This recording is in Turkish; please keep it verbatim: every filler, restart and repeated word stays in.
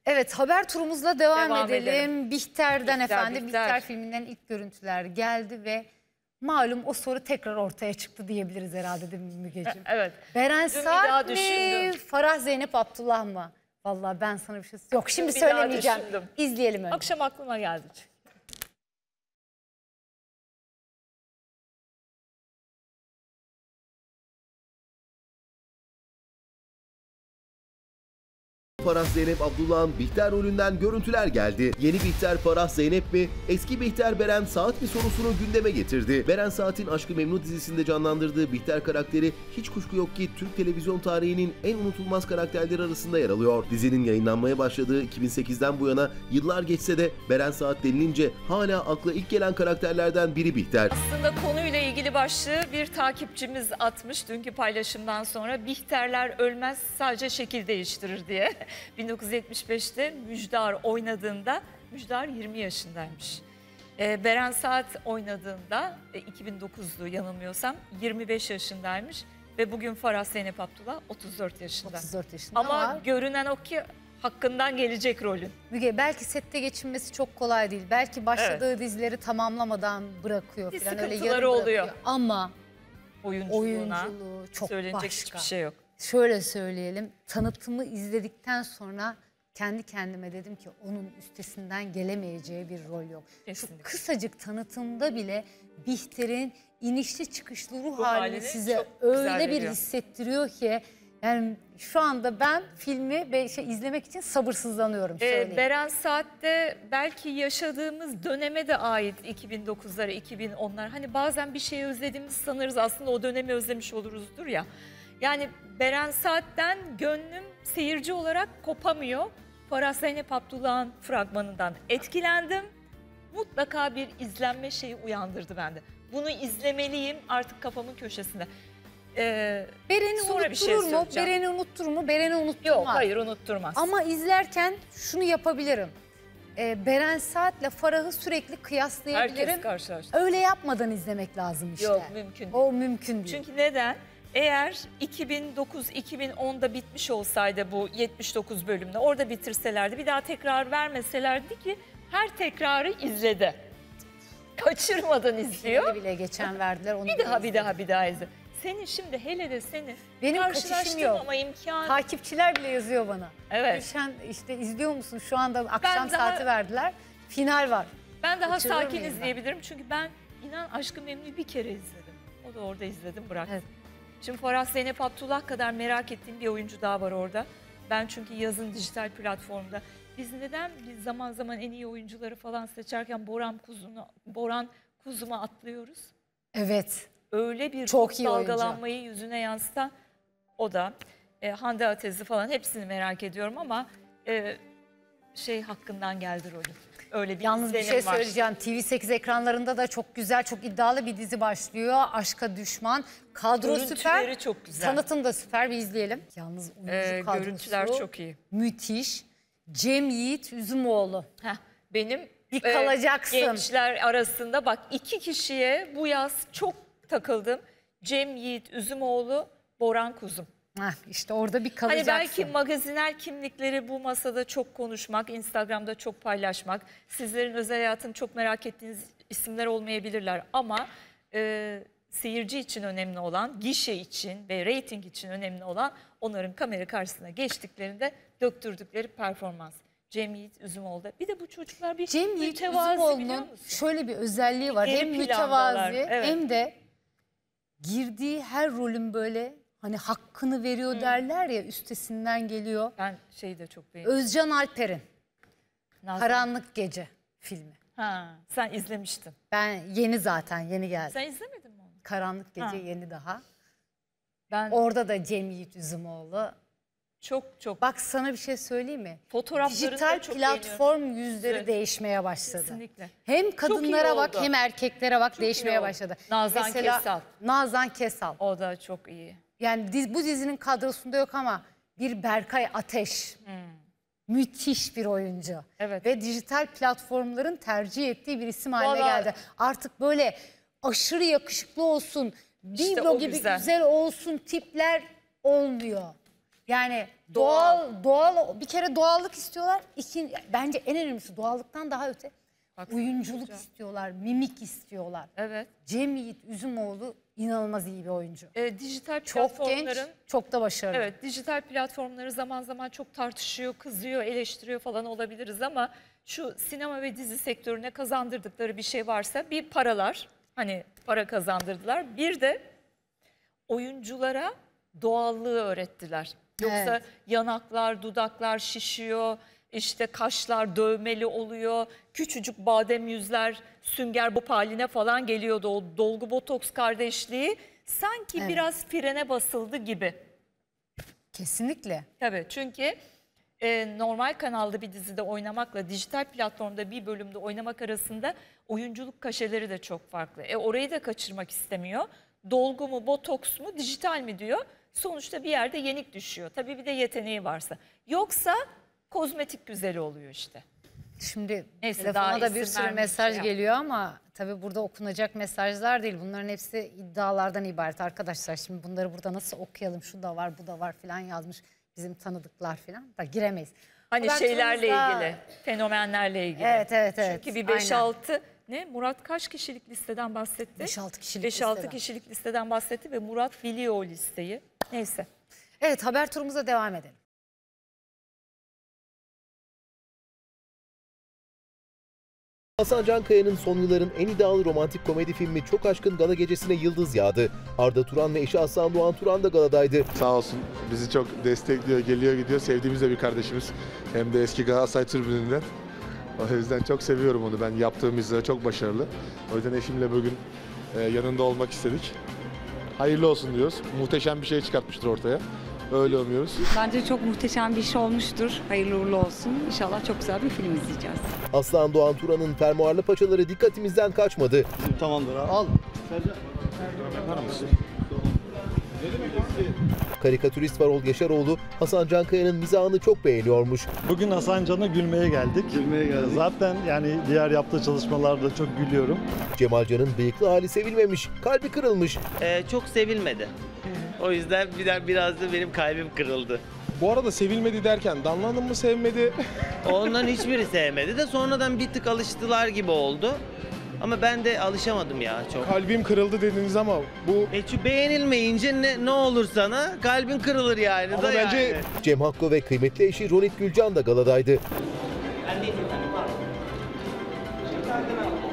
Evet, haber turumuzla devam, devam edelim. edelim. Bihter'den Bihter, efendim. Bihter. Bihter filminden ilk görüntüler geldi ve malum o soru tekrar ortaya çıktı diyebiliriz herhalde değil mi Mügeciğim? Evet. Beren Dün bir daha Saat mi? düşündüm. Farah Zeynep Abdullah mı? Vallahi ben sana bir şey... Yok şimdi Bir daha söylemeyeceğim. düşündüm. İzleyelim önce. Akşam aklıma geldi. Farah Zeynep Abdullah'ın Bihter rolünden görüntüler geldi. Yeni Bihter Farah Zeynep mi, eski Bihter Beren Saat mi sorusunu gündeme getirdi. Beren Saat'in Aşk-ı Memnu dizisinde canlandırdığı Bihter karakteri hiç kuşku yok ki Türk televizyon tarihinin en unutulmaz karakterleri arasında yer alıyor. Dizinin yayınlanmaya başladığı iki bin sekizden bu yana yıllar geçse de Beren Saat denilince hala akla ilk gelen karakterlerden biri Bihter. Aslında konuyla ilgili başlığı bir takipçimiz atmış dünkü paylaşımdan sonra. Bihterler ölmez, sadece şekil değiştirir diye. bin dokuz yüz yetmiş beşte Müjdar oynadığında, Müjdar yirmi yaşındaymış. Ee, Beren Saat oynadığında e, iki bin dokuzdu yanılmıyorsam yirmi beş yaşındaymış. Ve bugün Farah Zeynep Abdullah otuz dört yaşında. otuz dört yaşında Ama ama görünen o ki hakkından gelecek rolün. Müge belki sette geçinmesi çok kolay değil. Belki başladığı Evet. dizileri tamamlamadan bırakıyor Bir falan. Öyle sıkıntıları yarım oluyor. bırakıyor. Ama Oyunculuğuna oyunculuğu çok söylenecek başka. hiçbir şey yok. Şöyle söyleyelim, tanıtımı izledikten sonra kendi kendime dedim ki onun üstesinden gelemeyeceği bir rol yok. Kesinlikle. Şu kısacık tanıtımda bile Bihter'in inişli çıkışlı ruh Ruh halini halini size çok güzel öyle bir veriyor. hissettiriyor ki yani şu anda ben filmi be- şey, izlemek için sabırsızlanıyorum Ee, söyleyeyim. Beren Saat'te belki yaşadığımız döneme de ait iki bin dokuzlara, iki bin onlar. Hani bazen bir şeyi özlediğimizi sanırız, aslında o dönemi özlemiş oluruzdur ya. Yani Beren Saat'ten gönlüm seyirci olarak kopamıyor. Farah Zeynep Abdullah'ın fragmanından etkilendim. Mutlaka bir izlenme şeyi uyandırdı bende. Bunu izlemeliyim artık kafamın köşesinde. Ee, Beren'i sonra unutturur bir şey mu? söyleyeceğim. Beren'i unutturur mu? Beren'i unutturmaz. Yok, hayır, unutturmaz. Ama izlerken şunu yapabilirim. Ee, Beren Saat'le Farah'ı sürekli kıyaslayabilirim. Herkes karşılaştı. Öyle yapmadan izlemek lazım işte. Yok, mümkün değil. O mümkün değil. Çünkü neden? Eğer iki bin dokuz iki bin onda bitmiş olsaydı bu yetmiş dokuz bölümde, orada bitirselerdi, bir daha tekrar vermeselerdi ki her tekrarı izledi. Kaçırmadan izliyor. Finali bile geçen verdiler. Onu Bir bile daha bir izledim. daha bir daha izle. Senin şimdi hele de seni Benim kaçışım yok. karşılaştırmama imkanı. Takipçiler bile yazıyor bana. Evet. Gülşen işte izliyor musun? Şu anda akşam daha- saati verdiler. Final var. Ben daha Kaçırır sakin mıyım ben? izleyebilirim çünkü ben inan Aşk-ı Memnu'yu bir kere izledim. O da orada izledim, bıraktım. Evet. Şimdi Farah Zeynep Abdullah kadar merak ettiğim bir oyuncu daha var orada. Ben çünkü yazın dijital platformda. Biz neden biz zaman zaman en iyi oyuncuları falan seçerken Boran Kuzum'u Boran Kuzum'u atlıyoruz? Evet. Öyle bir Çok iyi oyuncu. dalgalanmayı yüzüne yansıtan o da. E, Hande Atez'i falan hepsini merak ediyorum ama e, şey hakkından geldi rolü. Öyle bir Yalnız bir izlenim şey var. söyleyeceğim. T V sekiz ekranlarında da çok güzel, çok iddialı bir dizi başlıyor. Aşka Düşman. Kadro Görüntüleri süper. çok güzel. Tanıtım da süper. Bir izleyelim. Yalnız oyuncu Ee, kadrosu görüntüler çok iyi. müthiş. Cem Yiğit Üzümoğlu. Heh, benim Bir e, kalacaksın. gençler arasında bak iki kişiye bu yaz çok takıldım. Cem Yiğit Üzümoğlu, Boran Kuzum. Heh, işte orada bir Hani kalacaksın. belki magazinel kimlikleri bu masada çok konuşmak, Instagram'da çok paylaşmak, sizlerin özel hayatını çok merak ettiğiniz isimler olmayabilirler ama e, seyirci için önemli olan, gişe için ve reyting için önemli olan onların kamera karşısına geçtiklerinde döktürdükleri performans. Cem Yiğit Üzümoğlu'da. Bir de bu çocuklar bir Cem Yiğit mütevazi, biliyor Üzümoğlu'nun musun? şöyle bir özelliği var. Geri Hem plandalar, mütevazi evet. hem de girdiği her rolün böyle hani hakkını veriyor derler ya, üstesinden geliyor. Ben şeyi de çok beğendim. Özcan Alper'in Nazlı. Karanlık Gece filmi. Ha, sen izlemiştin. Ben yeni zaten yeni geldi. Sen izlemedin mi onu? Karanlık Gece Ha. yeni daha. Ben Orada da Cem Yiğit Üzümoğlu. çok çok Bak sana bir şey söyleyeyim mi? fotoğraflarını Dijital da çok platform yüzleri Evet. değişmeye başladı. Kesinlikle. Hem kadınlara iyi bak oldu. hem erkeklere bak Çok iyi değişmeye oldu. başladı. Nazan Mesela, Kesal. Nazan Kesal. O da çok iyi. Yani diz, bu dizinin kadrosunda yok ama bir Berkay Ateş. Müthiş bir oyuncu. Evet. Ve dijital platformların tercih ettiği bir isim haline Vallahi- geldi. Artık böyle aşırı yakışıklı olsun, İşte biblo o gibi güzel. güzel olsun tipler olmuyor. Yani doğal doğal bir kere doğallık istiyorlar. İkin, bence en önemlisi doğallıktan daha öte Bak, oyunculuk hocam. istiyorlar, mimik istiyorlar. Evet. Cem Yiğit Üzümoğlu inanılmaz iyi bir oyuncu. E, dijital Çok platformların genç, çok da başarılı. Evet, dijital platformları zaman zaman çok tartışıyor, kızıyor, eleştiriyor falan olabiliriz ama şu sinema ve dizi sektörüne kazandırdıkları bir şey varsa bir paralar, hani para kazandırdılar. Bir de oyunculara doğallığı öğrettiler. Yoksa Evet. yanaklar, dudaklar şişiyor, işte kaşlar dövmeli oluyor, küçücük badem yüzler sünger bob haline falan geliyordu. O dolgu botoks kardeşliği sanki Evet. biraz frene basıldı gibi. Kesinlikle. Tabii çünkü e, normal kanalda bir dizide oynamakla dijital platformda bir bölümde oynamak arasında oyunculuk kaşeleri de çok farklı. E, orayı da kaçırmak istemiyor. Dolgu mu, botoks mu, dijital mi diyor. Sonuçta bir yerde yenik düşüyor. Tabii bir de yeteneği varsa. Yoksa kozmetik güzeli oluyor işte. Şimdi Neyse, telefona daha da bir isim sürü vermeyeyim, mesaj şey geliyor ama tabii burada okunacak mesajlar değil. Bunların hepsi iddialardan ibaret arkadaşlar. Şimdi bunları burada nasıl okuyalım? Şu da var, bu da var filan yazmış bizim tanıdıklar filan. Da giremeyiz. Hani Ben şeylerle turumuzda- ilgili, fenomenlerle ilgili. Evet, evet, evet. Çünkü bir beş Aynen. altı ne? Murat kaç kişilik listeden bahsetti? beş altı kişilik beş altı listeden. kişilik listeden bahsetti ve Murat biliyor o listeyi. Neyse. Evet, haber turumuza devam edelim. Hasan Cankaya'nın son yılların en iddialı romantik komedi filmi Çok Aşkın gala gecesine yıldız yağdı. Arda Turan ve eşi Aslan Doğan Turan da galadaydı. Sağ olsun bizi çok destekliyor, geliyor gidiyor. Sevdiğimiz de bir kardeşimiz. Hem de eski Galatasaray tribününden. O yüzden çok seviyorum onu. Ben yaptığım izle çok başarılı. O yüzden eşimle bugün e, yanında olmak istedik. Hayırlı olsun diyoruz. Muhteşem bir şey çıkartmıştır ortaya. Öyle umuyoruz. Bence çok muhteşem bir iş olmuştur. Hayırlı uğurlu olsun. İnşallah çok güzel bir film izleyeceğiz. Aslan Doğan Turan'ın fermuarlı paçaları dikkatimizden kaçmadı. Tamamdır abi. Al. Karikatürist Varol Yaşaroğlu Hasan Cankaya'nın mizahını çok beğeniyormuş. Bugün Hasan Can'a gülmeye geldik. Gülmeye geldik. Zaten yani diğer yaptığı çalışmalarda çok gülüyorum. Cemalcan'ın bıyıklı hali sevilmemiş, kalbi kırılmış. Ee, çok sevilmedi. O yüzden biraz, biraz da benim kalbim kırıldı. Bu arada sevilmedi derken Damla Hanım mı sevmedi? Onların hiçbiri sevmedi de sonradan bir tık alıştılar gibi oldu. Ama ben de alışamadım ya çok. Kalbim kırıldı dediniz ama bu... E şu beğenilmeyince ne, ne olur sana? Kalbin kırılır yani. Ama da bence yani. Cem Hakko ve kıymetli eşi Ronit Gülcan da galadaydı. Anneciğim, hani var.